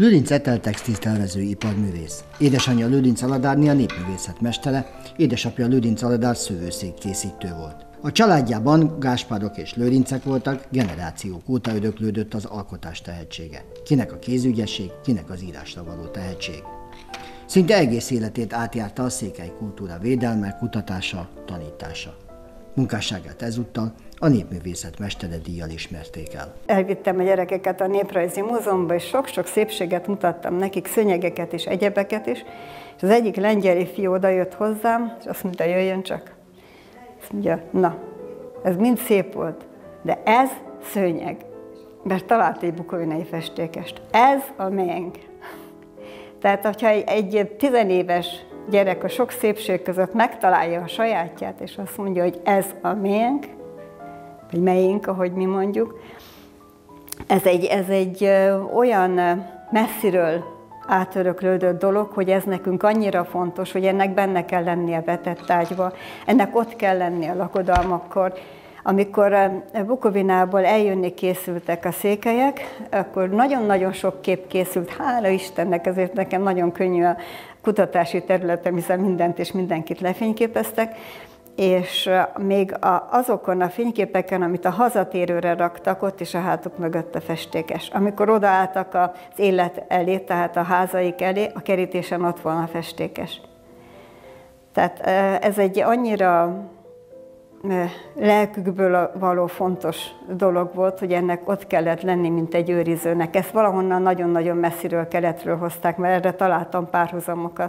Lőrinc Etel textiltervező iparművész. Édesanyja Lőrinc Aladárné a népművészet mestere, édesapja Lőrinc Aladár szövőszék készítő volt. A családjában Gáspárok és Lőrincek voltak, generációk óta ödöklődött az alkotás tehetsége. Kinek a kézügyesség, kinek az írásra való tehetség. Szinte egész életét átjárta a székely kultúra védelme, kutatása, tanítása. Munkásságát ezúttal a népművészet mestere díjjal ismerték el. Elvittem a gyerekeket a Néprajzi Múzeumba, és sok-sok szépséget mutattam nekik, szőnyegeket és egyebeket is. És az egyik lengyel ifjú oda jött hozzám, és azt mondta, jöjjön csak. Azt mondja, na, ez mind szép volt, de ez szőnyeg. Mert talált egy bukovinai festékest. Ez a miénk. Tehát, hogyha egy 10 éves gyerek a sok szépség között megtalálja a sajátját, és azt mondja, hogy ez a miénk, vagy melyink, ahogy mi mondjuk, ez egy olyan messziről átöröklődött dolog, hogy ez nekünk annyira fontos, hogy ennek benne kell lennie vetett ágyba, ennek ott kell lennie a lakodalmakkor. Amikor Bukovinából eljönni készültek a székelyek, akkor nagyon-nagyon sok kép készült, hála Istennek, ezért nekem nagyon könnyű a kutatási területem, hiszen mindent és mindenkit lefényképeztek, és még azokon a fényképeken, amit a hazatérőre raktak, ott is a hátuk mögött a festékes. Amikor odaálltak az élet elé, tehát a házaik elé, a kerítésen ott volna a festékes. Tehát ez egy annyira lelkükből való fontos dolog volt, hogy ennek ott kellett lenni, mint egy őrizőnek. Ezt valahonnan nagyon-nagyon messziről, keletről hozták, mert erre találtam párhuzamokat.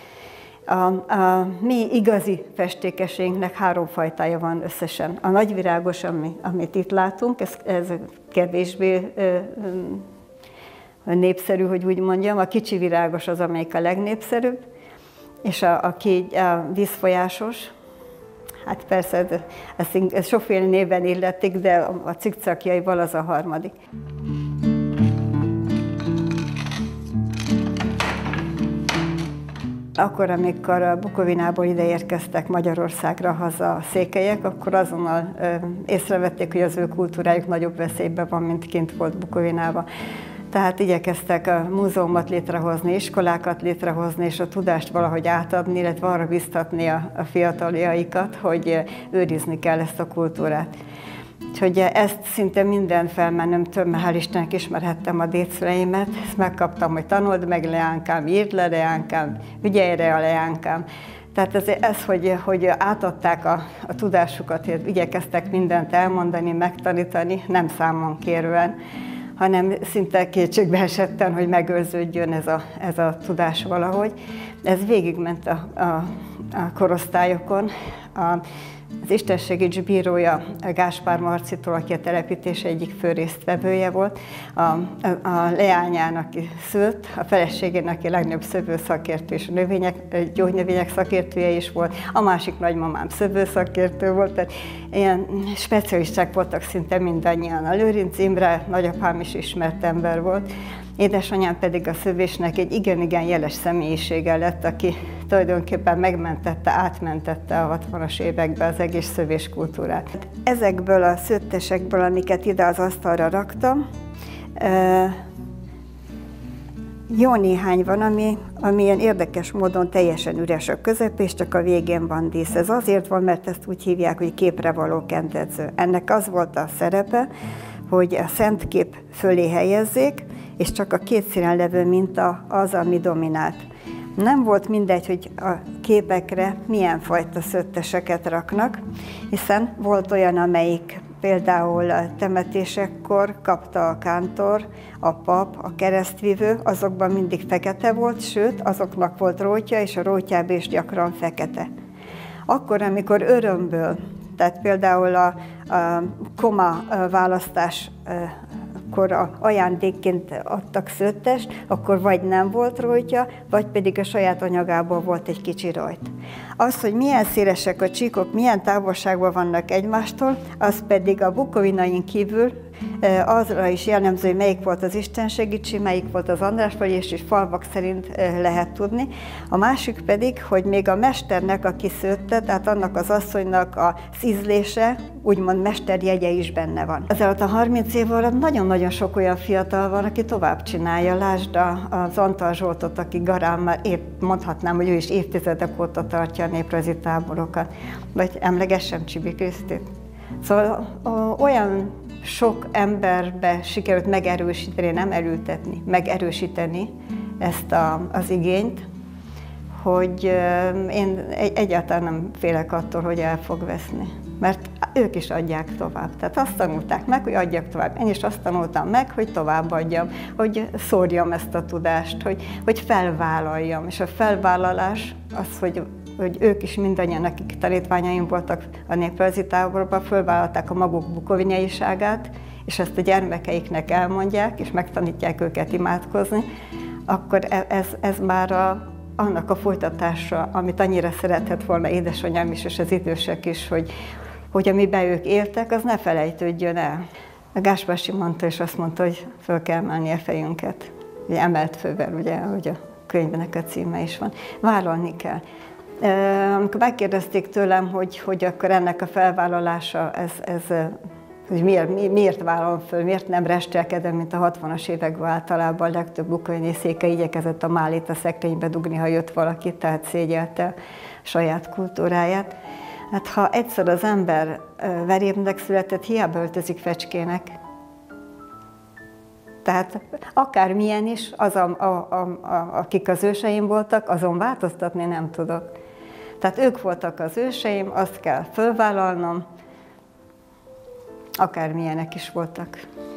A mi igazi festékeségnek 3 fajtája van összesen. A nagyvirágos, amit itt látunk, ez kevésbé népszerű, hogy úgy mondjam. A kicsi virágos az, amelyik a legnépszerűbb, és a vízfolyásos. Hát persze, ezt sokféle néven illetik, de a cikcakjaival az a harmadik. Akkor, amikor a Bukovinából ide érkeztek Magyarországra haza a székelyek, akkor azonnal észrevették, hogy az ő kultúrájuk nagyobb veszélyben van, mint kint volt Bukovinában. Tehát igyekeztek a múzeumot létrehozni, iskolákat létrehozni, és a tudást valahogy átadni, illetve arra biztatni a fiataljaikat, hogy őrizni kell ezt a kultúrát. Úgyhogy ezt szinte minden felmenőmtől, mert hál' Istennek ismerhettem a dédszüleimet, ezt megkaptam, hogy tanuld meg, leánkám, írd le, leánkám, ügyelj rá, leánkám. Tehát ez hogy átadták a tudásukat, igyekeztek mindent elmondani, megtanítani, nem számon kérően, hanem szinte kétségbe esetten, hogy megőrződjön ez a tudás valahogy. Ez végigment a korosztályokon. Az istenségi bírója Gáspár Marcitól, aki a telepítés egyik fő résztvevője volt, a leányának szült, a feleségének, aki a legnagyobb szövőszakértő és gyógynövények szakértője is volt, a másik nagymamám szövőszakértő volt, tehát ilyen specialisták voltak szinte mindannyian. A Lőrinc Imre, nagyapám is ismert ember volt, édesanyám pedig a szövésnek egy igen-igen jeles személyisége lett, aki tulajdonképpen megmentette, átmentette a 60-as években az egész szövéskultúrát. Ezekből a szőttesekből, amiket ide az asztalra raktam, jó néhány van, ami ilyen érdekes módon teljesen üres a közep, és csak a végén van dísz. Ez azért van, mert ezt úgy hívják, hogy képre való kentedző. Ennek az volt a szerepe, hogy a szent kép fölé helyezzék, és csak a két színen levő minta az, ami dominált. Nem volt mindegy, hogy a képekre milyen fajta szőtteseket raknak, hiszen volt olyan, amelyik például a temetésekkor kapta a kántor, a pap, a keresztvivő, azokban mindig fekete volt, sőt, azoknak volt rótja, és a rótjában is gyakran fekete. Akkor, amikor örömből, tehát például a koma választás akkor ajándékként adtak szőttest, akkor vagy nem volt rojtja, vagy pedig a saját anyagából volt egy kicsi rojt. Az, hogy milyen szélesek a csíkok, milyen távolságban vannak egymástól, az pedig a bukovinain kívül azra is jellemző, hogy melyik volt az Isten segítsi, melyik volt az András, és falvak szerint lehet tudni. A másik pedig, hogy még a mesternek, aki szőtte, tehát annak az asszonynak az ízlése, úgymond mesterjegye is benne van. Ez alatt a 30 év alatt nagyon-nagyon sok olyan fiatal van, aki tovább csinálja. Lásd az Antal Zsoltot, aki Garán már mondhatnám, hogy ő is évtizedek óta tartja a néprajzi táborokat. Vagy emlegessem Csibi Krisztit. Szóval olyan sok emberbe sikerült megerősíteni, nem elültetni, megerősíteni ezt az igényt, hogy én egyáltalán nem félek attól, hogy el fog veszni. Mert ők is adják tovább. Tehát azt tanulták meg, hogy adjak tovább. Én is azt tanultam meg, hogy továbbadjam, hogy szórjam ezt a tudást, hogy felvállaljam. És a felvállalás az, hogy ők is mindannyian, akik tanítványaim voltak a néprajzi táborban, fölvállalták a maguk bukovinaiságát, és ezt a gyermekeiknek elmondják, és megtanítják őket imádkozni, akkor ez már annak a folytatása, amit annyira szeretett volna édesanyám is, és az idősek is, hogy amiben ők éltek, az ne felejtődjön el. A Gáspási mondta, és azt mondta, hogy föl kell emelni a fejünket. Ugye emelt fővel, ugye, ahogy a könyvnek a címe is van. Vállalni kell. Amikor megkérdezték tőlem, hogy akkor ennek a felvállalása, hogy miért vállalom föl, miért nem restelkedem, mint a 60-as években általában a legtöbb bukovini széke igyekezett a málét a szekrénybe dugni, ha jött valaki, tehát szégyelte saját kultúráját. Hát ha egyszer az ember verébnek született, hiába öltözik fecskének. Tehát akármilyen is, akik az őseim voltak, azon változtatni nem tudok. Tehát ők voltak az őseim, azt kell fölvállalnom, akármilyenek is voltak.